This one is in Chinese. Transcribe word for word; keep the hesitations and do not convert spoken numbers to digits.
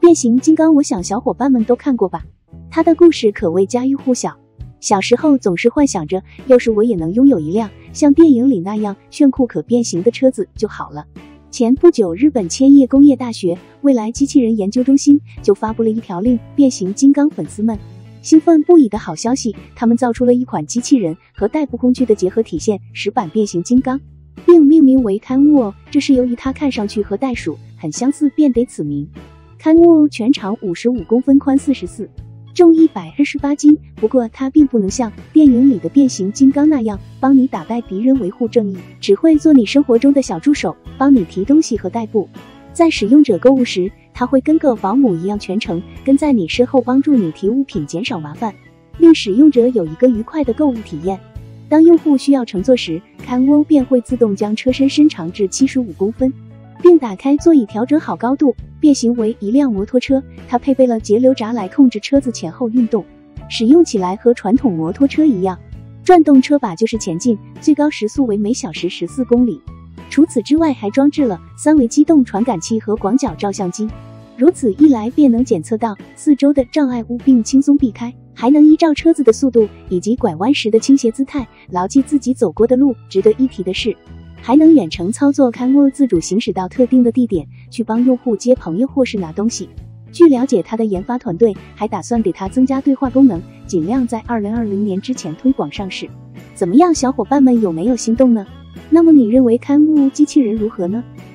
变形金刚我想小伙伴们都看过吧，它的故事可谓家喻户晓。小时候总是幻想着，要是我也能拥有一辆像电影里那样炫酷可变形的车子就好了。前不久，日本千叶工业大学未来机器人研究中心就发布了一条令变形金刚粉丝们兴奋不已的好消息，他们造出了一款机器人和代步工具的结合体现实版变形金刚，并命名为刊物哦，这是由于它看上去和袋鼠很相似便得此名。刊物全长五十五公分，宽四十四，重一百二十八斤，不过它并不能像电影里的变形金刚那样帮你打败敌人维护正义，只会做你生活中的小助手，帮你提东西和代步。在使用者购物时，它会跟个保姆一样全程跟在你身后，帮助你提物品，减少麻烦，令使用者有一个愉快的购物体验。当用户需要乘坐时，刊物便会自动将车身伸长至七十五公分，并打开座椅调整好高度，变形为一辆摩托车。它配备了节流闸来控制车子前后运动，使用起来和传统摩托车一样，转动车把就是前进，最高时速为每小时十四公里。除此之外，还装置了三维机动传感器和广角照相机，如此一来便能检测到四周的障碍物并轻松避开，还能依照车子的速度以及拐弯时的倾斜姿态牢记自己走过的路。值得一提的是，还能远程操作刊物，自主行驶到特定的地点去帮用户接朋友或是拿东西。据了解，它的研发团队还打算给它增加对话功能，尽量在二零二零年之前推广上市。怎么样，小伙伴们有没有心动呢？那么你认为刊物机器人如何呢？